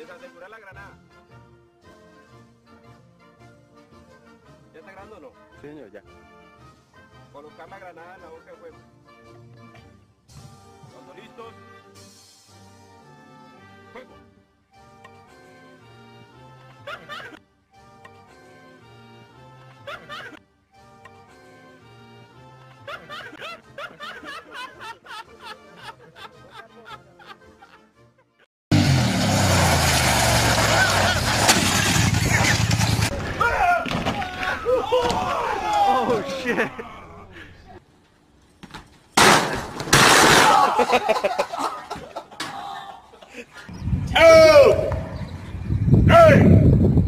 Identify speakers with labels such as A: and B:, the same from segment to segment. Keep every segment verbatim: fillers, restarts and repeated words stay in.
A: Desasegura la granada. ¿Ya está grabando o no?
B: Sí, señor, ya.
A: Colocar la granada en la boca de fuego. Cuando listos, fuego.
B: Oh shit!
A: Two! Hey!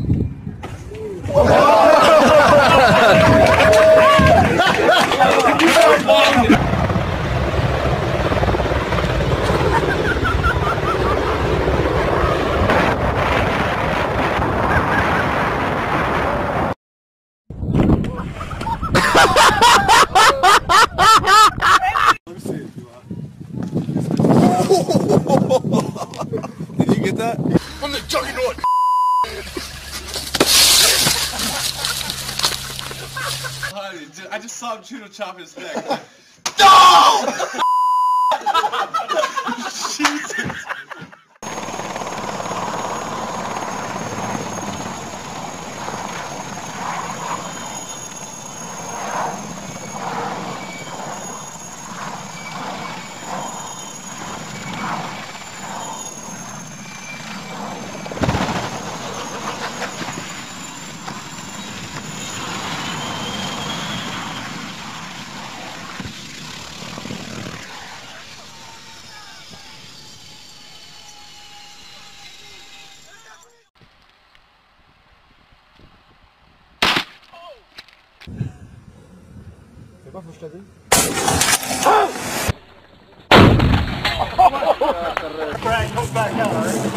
B: Did you get that?
A: I'm the juggernaut!
C: I just saw him shoot a chop his neck.
A: No!
C: Jesus!
B: C'est quoi, faut que je te dise?
A: Frank, come back out, alright?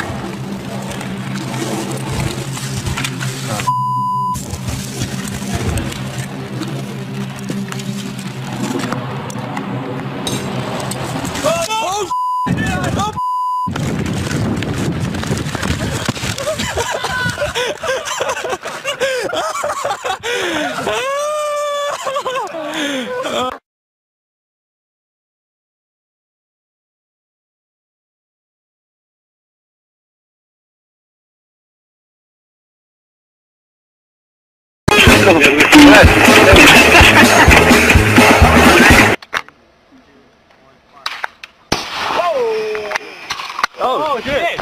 B: Oh, shit!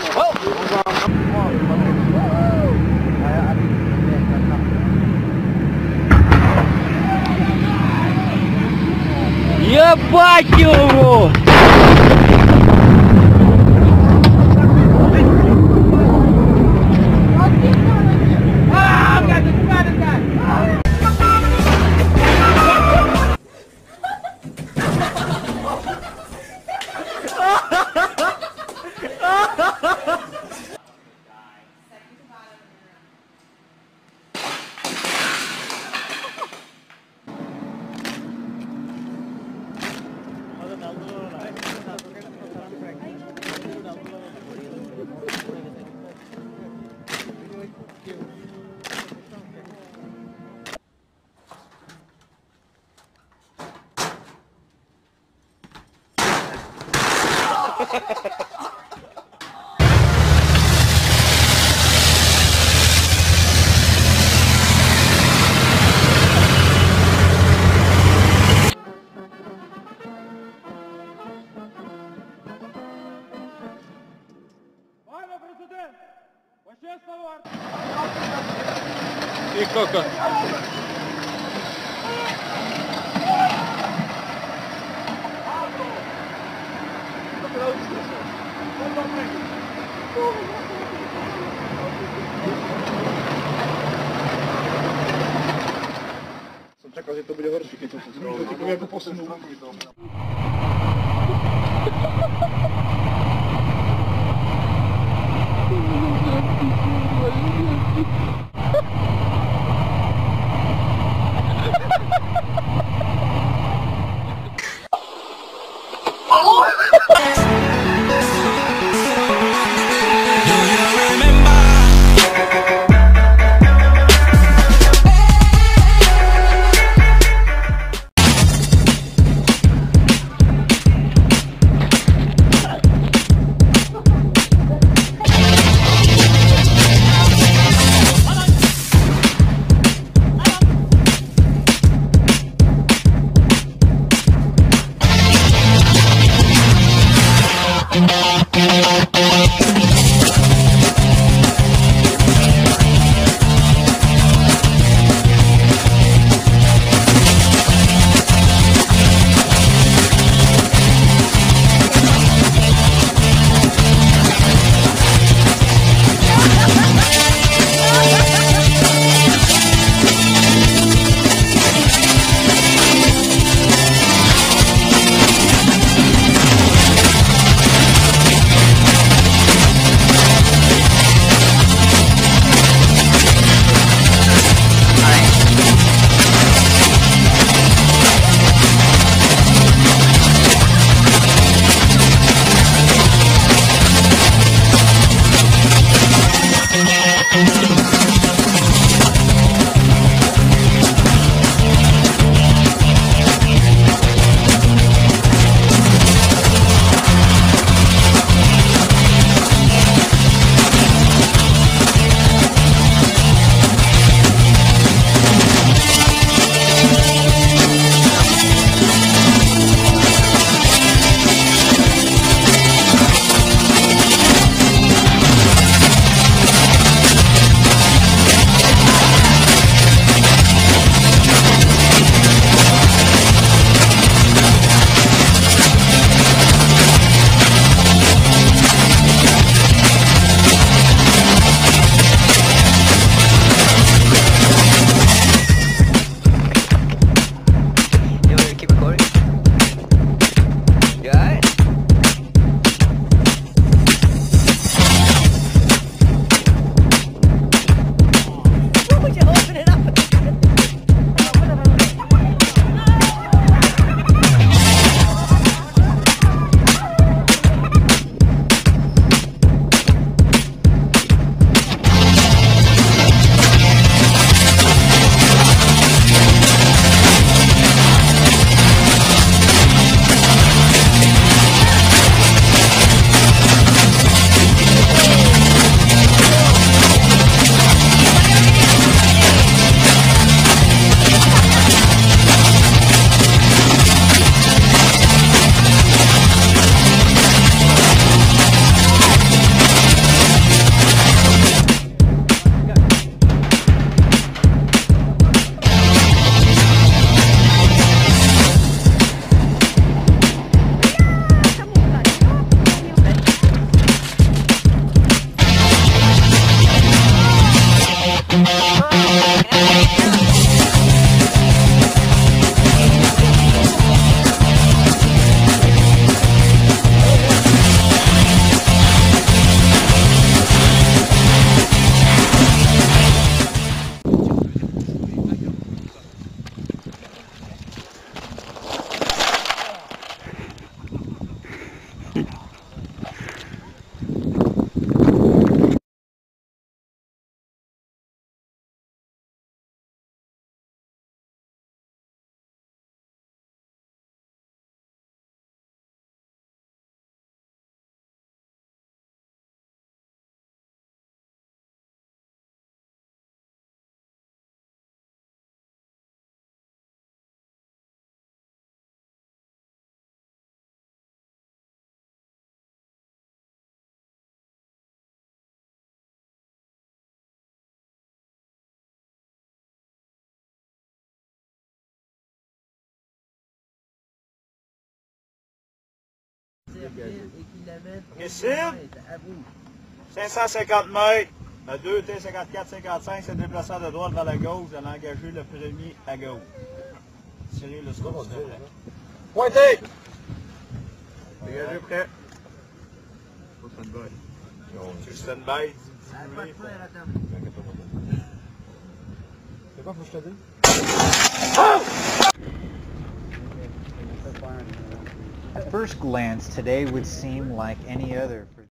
B: Ебать его! И сколько?
A: Som čakal, že to bude horší, keď som to zrobil. To jako posunul.
D: Do you remember?
A: Ici, cinq cent cinquante mètres, à deux T cinquante-quatre cinquante-cinq, c'est déplaçant de droite vers la gauche, j'allais engager le premier à gauche. Tirer le scope. Pointez! Dégagez prêt. Sur stand-by.
B: C'est quoi, faut que je te dise?
D: At first glance, today would seem like any other.